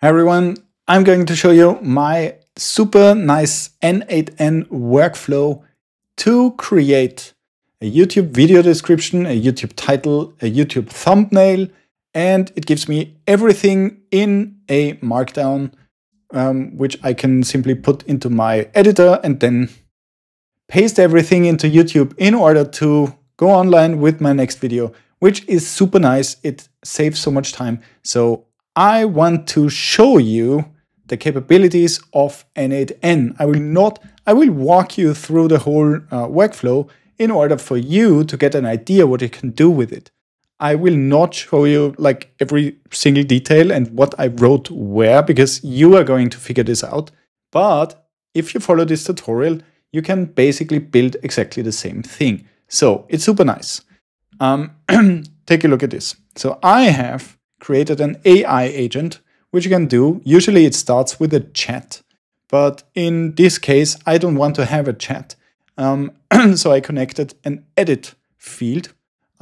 Hi everyone, I'm going to show you my super nice n8n workflow to create a YouTube video description, a YouTube title, a YouTube thumbnail, and it gives me everything in a Markdown, which I can simply put into my editor and then paste everything into YouTube in order to go online with my next video, which is super nice. It saves so much time. So I want to show you the capabilities of n8n. I will walk you through the whole workflow in order for you to get an idea what you can do with it. I will not show you like every single detail and what I wrote where, because you are going to figure this out. But if you follow this tutorial, you can basically build exactly the same thing. So it's super nice. Take a look at this. So I have created an AI agent, which you can do. Usually it starts with a chat, but in this case, I don't want to have a chat. So I connected an edit field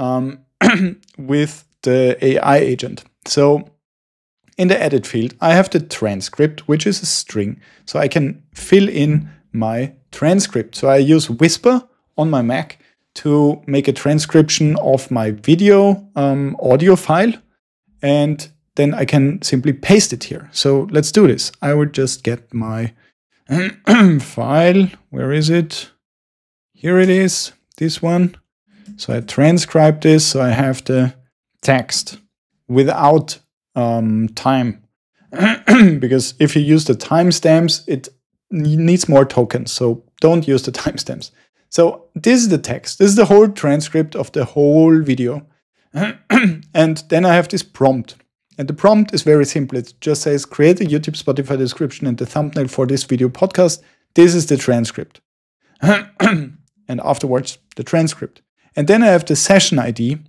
with the AI agent. So in the edit field, I have the transcript, which is a string. So I can fill in my transcript. So I use Whisper on my Mac to make a transcription of my video audio file. And then I can simply paste it here. So let's do this. I will just get my file. Where is it? Here it is, this one. So I transcribe this, so I have the text without time. Because if you use the timestamps, it needs more tokens. So don't use the timestamps. So this is the text. This is the whole transcript of the whole video. And then I have this prompt. And the prompt is very simple. It just says, create a YouTube Spotify description and the thumbnail for this video podcast. This is the transcript. And afterwards, the transcript. And then I have the session ID.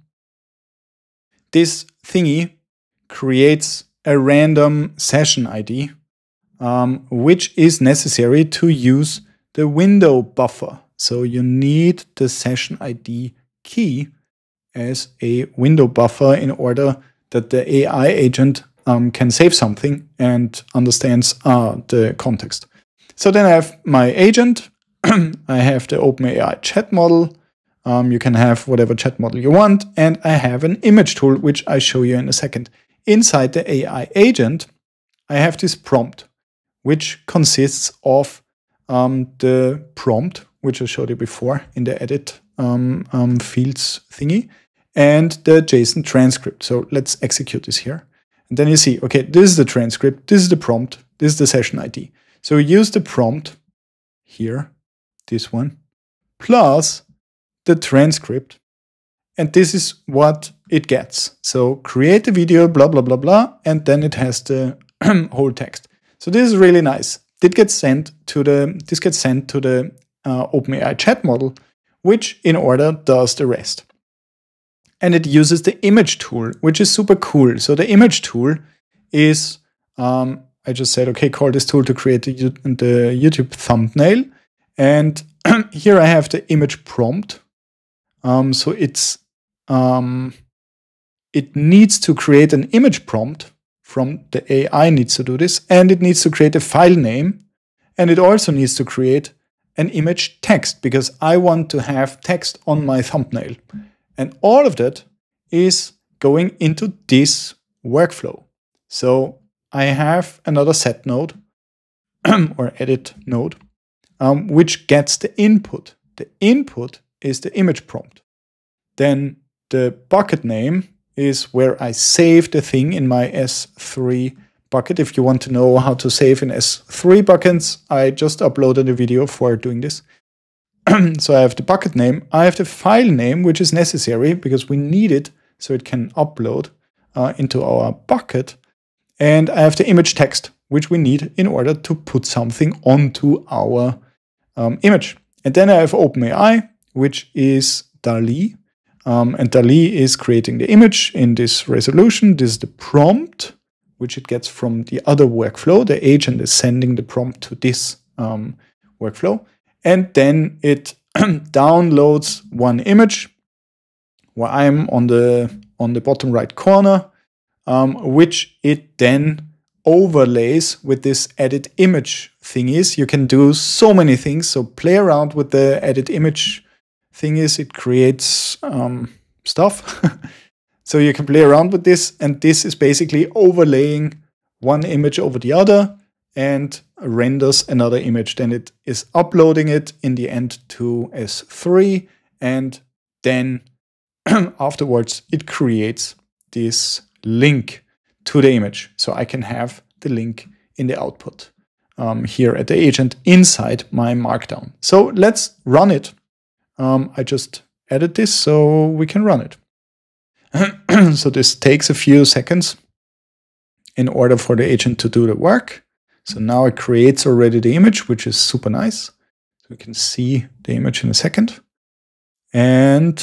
This thingy creates a random session ID, which is necessary to use the window buffer. So you need the session ID key as a window buffer in order that the AI agent can save something and understands the context. So then I have my agent. I have the OpenAI chat model. You can have whatever chat model you want. And I have an image tool, which I show you in a second. Inside the AI agent, I have this prompt, which consists of the prompt, which I showed you before in the edit fields thingy, and the JSON transcript. So let's execute this here. And then you see, okay, this is the transcript, this is the prompt, this is the session ID. So we use the prompt here, this one, plus the transcript. And this is what it gets. So create a video, blah, blah, blah, blah. And then it has the whole text. So this is really nice. This gets sent to the OpenAI chat model, which in order does the rest. And it uses the image tool, which is super cool. So the image tool is, I just said, okay, call this tool to create the YouTube thumbnail. And here I have the image prompt. So it needs to create an image prompt from the AI needs to do this. And it needs to create a file name. And it also needs to create an image text, because I want to have text on my thumbnail. And all of that is going into this workflow. So I have another set node or edit node, which gets the input. The input is the image prompt. Then the bucket name is where I save the thing in my S3 bucket. If you want to know how to save in S3 buckets, I just uploaded a video for doing this. So I have the bucket name. I have the file name, which is necessary because we need it so it can upload into our bucket. And I have the image text, which we need in order to put something onto our image. And then I have OpenAI, which is DALL-E. And DALL-E is creating the image in this resolution. This is the prompt, which it gets from the other workflow. The agent is sending the prompt to this workflow. And then it downloads one image where I'm on the bottom right corner, which it then overlays with this edit image thingies. You can do so many things. So play around with the edit image thingies. It creates stuff. So you can play around with this, and this is basically overlaying one image over the other and renders another image. Then it is uploading it in the end to S3, and then afterwards it creates this link to the image. So I can have the link in the output here at the agent inside my Markdown. So let's run it. I just added this so we can run it. So this takes a few seconds in order for the agent to do the work. So now it creates already the image, which is super nice. So we can see the image in a second. And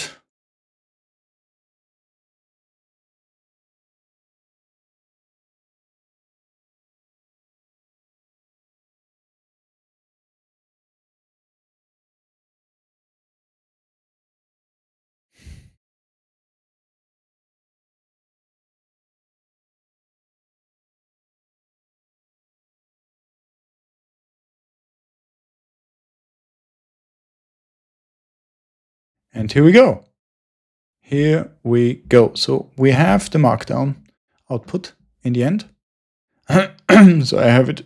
here we go. Here we go. So we have the Markdown output in the end. So I have it.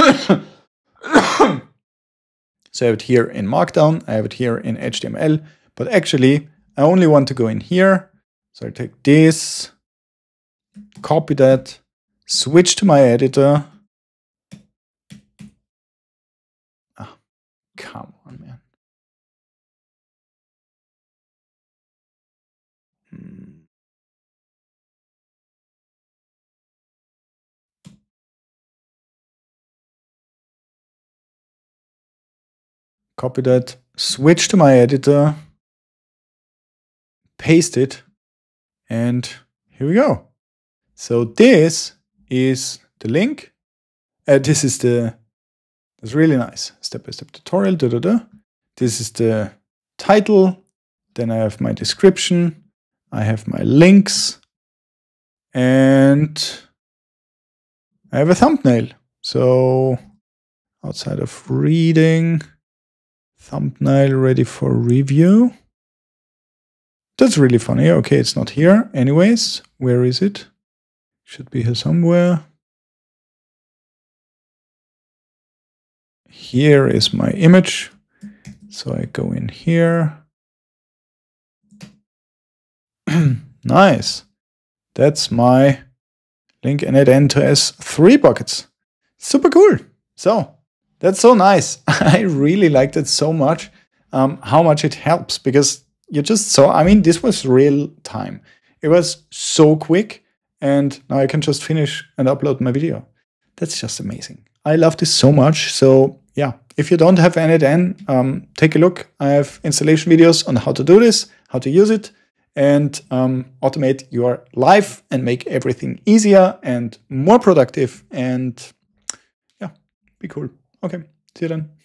So I have it here in Markdown. I have it here in HTML. But actually, I only want to go in here. So I take this, copy that, switch to my editor. Ah, come on, man. Copy that, switch to my editor, paste it, and here we go. So this is the link. This is that's really nice. Step-by-step tutorial. This is the title. Then I have my description. I have my links. And I have a thumbnail. So outside of reading, thumbnail ready for review. That's really funny. Okay, it's not here. Anyways, where is it? Should be here somewhere. Here is my image. So I go in here. Nice. That's my link n8n to S3 buckets. Super cool. So that's so nice. I really liked it so much. How much it helps, because you just saw, I mean, this was real time. It was so quick, and now I can just finish and upload my video. That's just amazing. I love this so much. So yeah, if you don't have n8n, take a look. I have installation videos on how to do this, how to use it, and automate your life and make everything easier and more productive. And yeah, be cool. Okay, see you then.